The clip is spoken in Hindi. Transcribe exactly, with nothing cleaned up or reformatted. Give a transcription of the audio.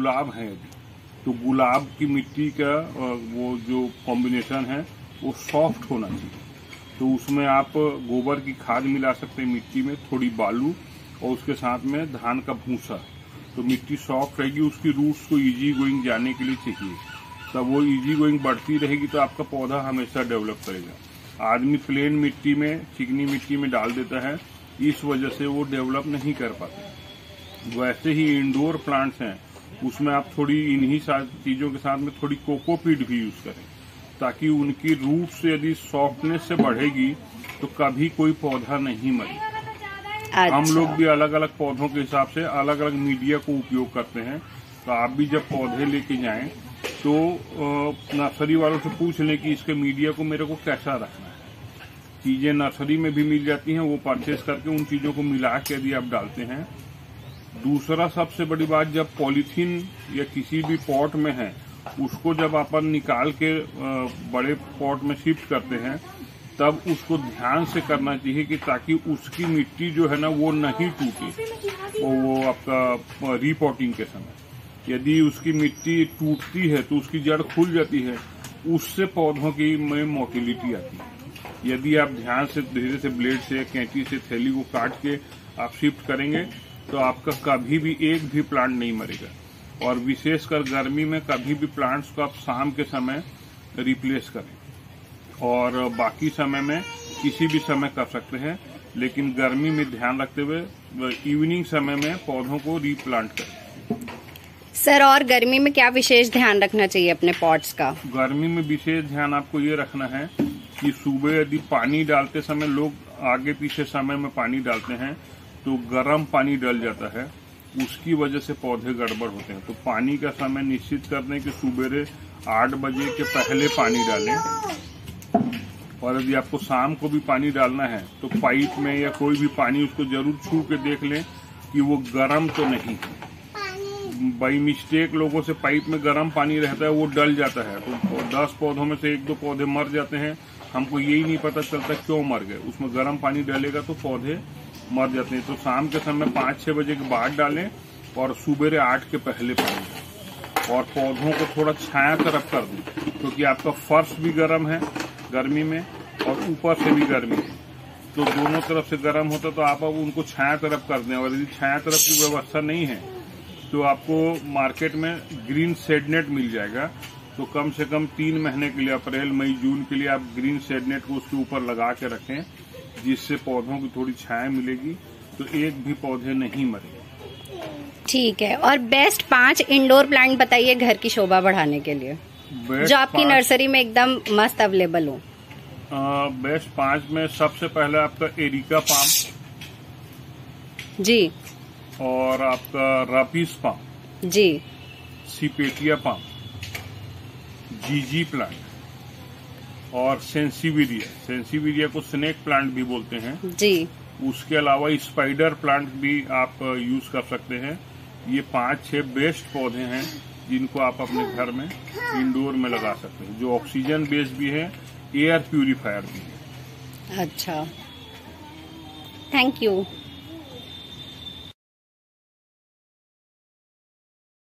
गुलाब है यदि, तो गुलाब की मिट्टी का वो जो कॉम्बिनेशन है वो सॉफ्ट होना चाहिए। तो उसमें आप गोबर की खाद मिला सकते हैं मिट्टी में, थोड़ी बालू और उसके साथ में धान का भूसा, तो मिट्टी सॉफ्ट रहेगी। उसकी रूट्स को इजी गोइंग जाने के लिए चाहिए, तब वो इजी गोइंग बढ़ती रहेगी तो आपका पौधा हमेशा डेवलप करेगा। आदमी प्लेन मिट्टी में, चिकनी मिट्टी में डाल देता है, इस वजह से वो डेवलप नहीं कर पाते। वैसे ही इंडोर प्लांट्स हैं, उसमें आप थोड़ी इन्हीं चीजों के साथ में थोड़ी कोकोपीट भी यूज करें, ताकि उनकी रूट्स यदि सॉफ्टनेस से बढ़ेगी तो कभी कोई पौधा नहीं मरेगा। अच्छा। हम लोग भी अलग अलग पौधों के हिसाब से अलग अलग मीडिया को उपयोग करते हैं, तो आप भी जब पौधे लेके जाएं तो नर्सरी वालों से पूछ लें कि इसके मीडिया को मेरे को कैसा रखना है। चीजें नर्सरी में भी मिल जाती हैं, वो परचेज करके उन चीजों को मिला के यदि आप डालते हैं। दूसरा सबसे बड़ी बात, जब पॉलीथीन या किसी भी पॉट में है, उसको जब अपन निकाल के बड़े पॉट में शिफ्ट करते हैं, तब उसको ध्यान से करना चाहिए कि ताकि उसकी मिट्टी जो है ना वो नहीं टूटे। वो, वो आपका रीपॉटिंग के समय यदि उसकी मिट्टी टूटती है तो उसकी जड़ खुल जाती है, उससे पौधों की में मोटिलिटी आती है। यदि आप ध्यान से धीरे से ब्लेड से, कैंची से थैली को काट के आप शिफ्ट करेंगे तो आपका कभी भी एक भी प्लांट नहीं मरेगा। और विशेषकर गर्मी में कभी भी प्लांट्स को आप शाम के समय रिप्लेस करें, और बाकी समय में किसी भी समय कर सकते हैं, लेकिन गर्मी में ध्यान रखते हुए इवनिंग समय में पौधों को रीप्लांट करें। सर, और गर्मी में क्या विशेष ध्यान रखना चाहिए अपने पॉट्स का? गर्मी में विशेष ध्यान आपको ये रखना है कि सुबह यदि पानी डालते समय लोग आगे पीछे समय में पानी डालते हैं तो गर्म पानी डल जाता है, उसकी वजह से पौधे गड़बड़ होते हैं। तो पानी का समय निश्चित कर दें कि सुबेरे आठ बजे के पहले पानी डालें, और यदि आपको शाम को भी पानी डालना है तो पाइप में या कोई भी पानी उसको जरूर छू के देख लें कि वो गर्म तो नहीं है। बाई मिस्टेक लोगों से पाइप में गर्म पानी रहता है, वो डल जाता है, तो दस पौधों में से एक दो पौधे मर जाते हैं। हमको यही नहीं पता चलता क्यों मर गए, उसमें गर्म पानी डालेगा तो पौधे मर जाते हैं। तो शाम के समय पाँच छह बजे के बाद डालें और सुबेरे आठ के पहले पानी डालें, और पौधों को थोड़ा छाया तरफ कर दें, क्योंकि आपका फर्श भी गर्म है गर्मी में और ऊपर से भी गर्मी है, तो दोनों तरफ से गर्म होता, तो आप अब उनको छाया तरफ कर दें। और यदि छाया तरफ की व्यवस्था नहीं है तो आपको मार्केट में ग्रीन शेड नेट मिल जाएगा। तो कम से कम तीन महीने के लिए, अप्रैल मई जून के लिए आप ग्रीन शेड नेट को उसके ऊपर लगा के रखें, जिससे पौधों की थोड़ी छाया मिलेगी, तो एक भी पौधे नहीं मरेंगे। ठीक है। और बेस्ट पांच इंडोर प्लांट बताइए घर की शोभा बढ़ाने के लिए, जो आपकी नर्सरी में एकदम मस्त अवेलेबल हो। बेस्ट पांच में सबसे पहला आपका एरिका पाम जी, और आपका रापीस पाम जी, सिपेटिया पाम, जीजी प्लांट और सेंसिविरिया। सेंसिविरिया को स्नेक प्लांट भी बोलते हैं जी। उसके अलावा स्पाइडर प्लांट भी आप यूज कर सकते हैं। ये पांच छह बेस्ट पौधे हैं जिनको आप अपने घर में इंडोर में लगा सकते हैं, जो ऑक्सीजन बेस्ड भी है, एयर प्यूरिफायर भी है। अच्छा, थैंक यू।